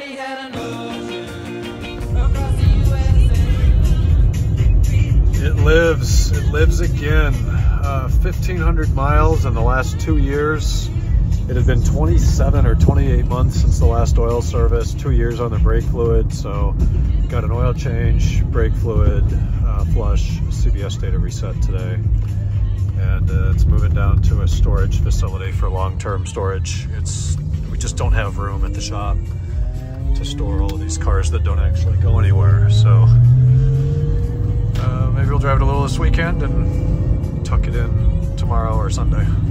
It lives again. 1,500 miles in the last 2 years. It had been 27 or 28 months since the last oil service, 2 years on the brake fluid, so got an oil change, brake fluid, flush, CBS data reset today. And it's moving down to a storage facility for long-term storage. We just don't have room at the shop to store all of these cars that don't actually go anywhere, so maybe we'll drive it a little this weekend and tuck it in tomorrow or Sunday.